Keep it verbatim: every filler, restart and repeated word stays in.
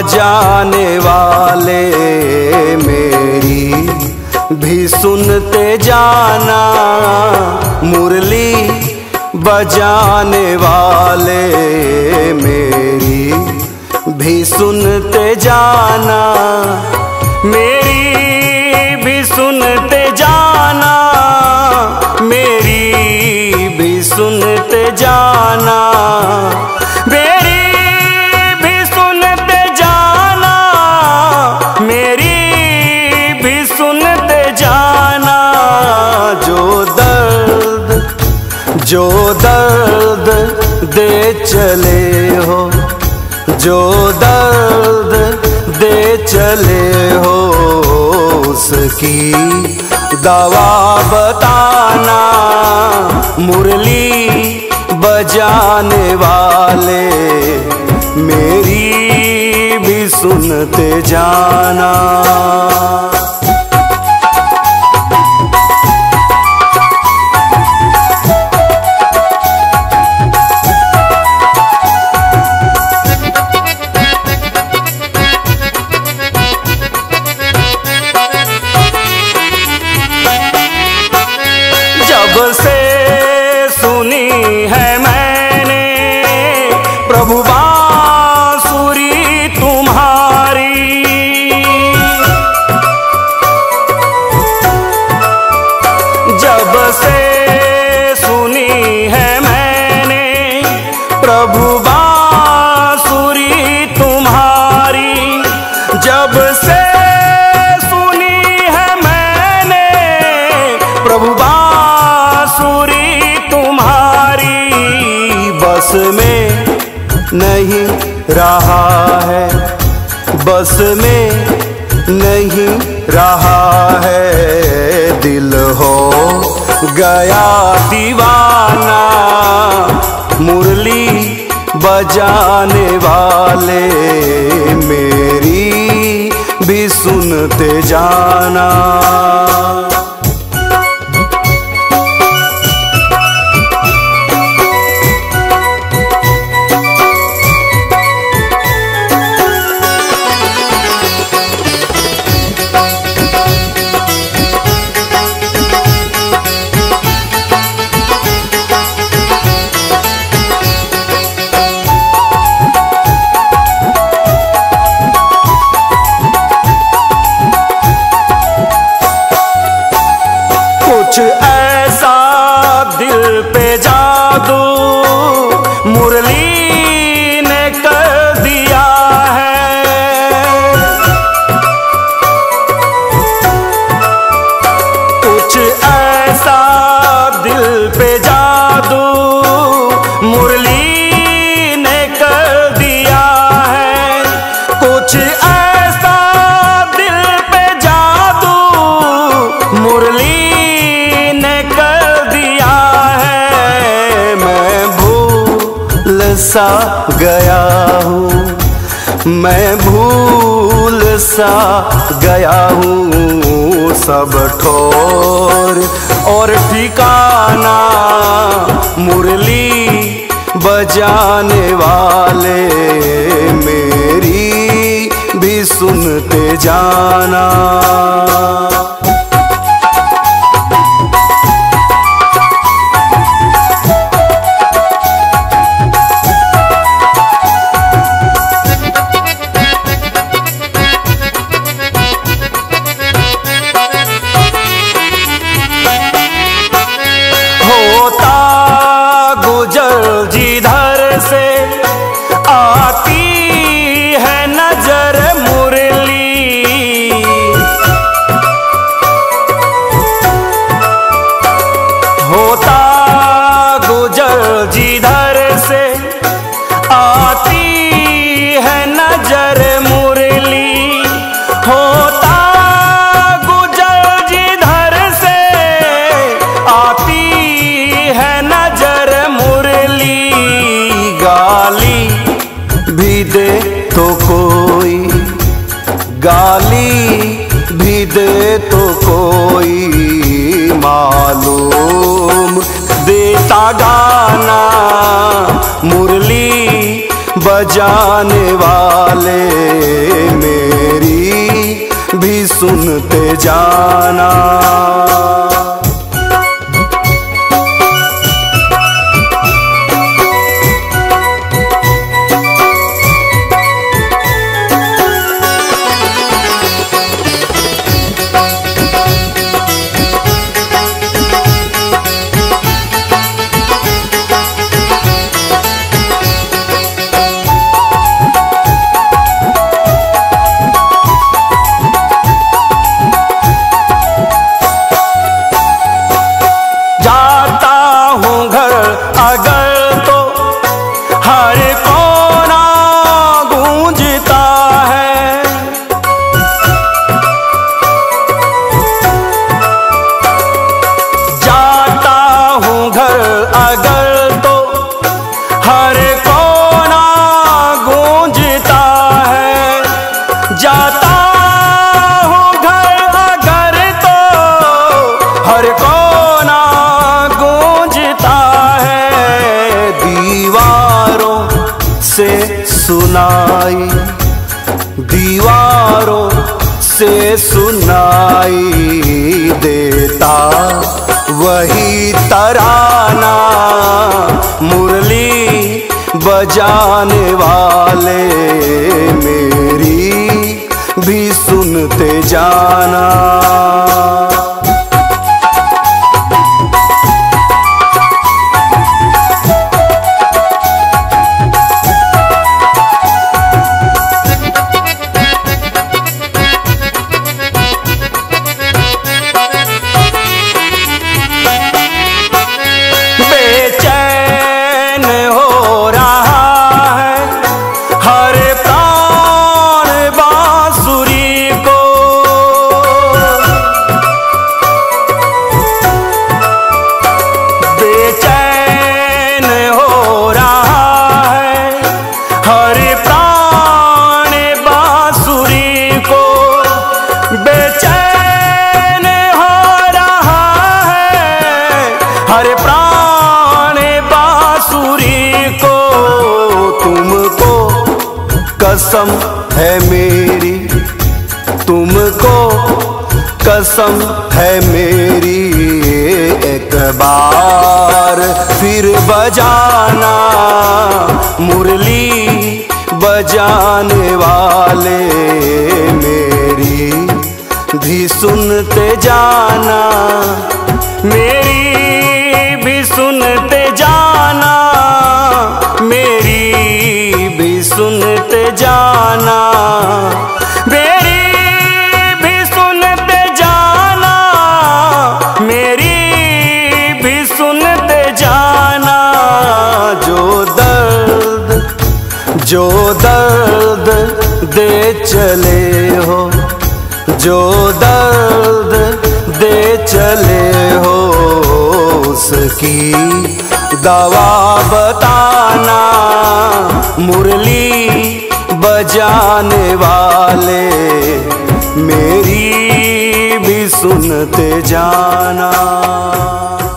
बजाने वाले मेरी भी सुनते जाना, मुरली बजाने वाले मेरी भी सुनते जाना, मेरी भी सुनते जाना, मेरी भी सुनते जाना, मेरी भी सुनते जाना, मेरी भी सुनते जाना। जो दर्द जो दर्द दे चले हो, जो दर्द दे चले हो, उसकी दवा बताना, मुरली बजाने वाले मेरी भी सुनते जाना। जब से सुनी है मैंने प्रभु बांसुरी तुम्हारी, जब से सुनी है मैंने प्रभु बांसुरी तुम्हारी, जब से सुनी है मैंने प्रभु बांसुरी तुम्हारी, बस में नहीं रहा है, बस में नहीं रहा है, दिल हो गया दीवाना, मुरली बजाने वाले मेरी भी सुनते जाना। कुछ ऐसा दिल पे जादू मुरली ने कर दिया है, कुछ ऐसा दिल पे जादू मुरली ने कर दिया है, कुछ ऐसा दिल पे जादू मुरली सा गया हूँ, मैं भूल सा गया हूँ, सब ठोर और ठिकाना, मुरली बजाने वाले मेरी भी सुनते जाना। जिधर से आती है नजर मुरली, होता गुजर जिधर से आती है नजर मुरली, होता गुजर जिधर से आती है नजर मुरली, गाली भी दे तो कोई, गाली भी दे तो कोई, मालूम देता गाना, मुरली बजाने वाले मेरी भी सुनते जाना। जाता हूँ घर अगर तो हर कोना गूंजता है। दीवारों से सुनाई दीवारों से सुनाई देता वही तराना मुरली बजाने वाले मेरी भी सुनते जाना। हर प्राण बांसुरी को तुमको कसम है मेरी तुमको कसम है मेरी एक बार फिर बजाना मुरली बजाने वाले मेरी भी सुनते जाना। मेरी भी सुनते जाना मेरी भी सुनते जाना मेरी भी सुनते जाना मेरी भी सुनते जाना। जो दर्द जो दर्द दे चले हो जो दर्द दे चले हो उसकी दवा बताना मुरली बजाने वाले मेरी भी सुनते जाना।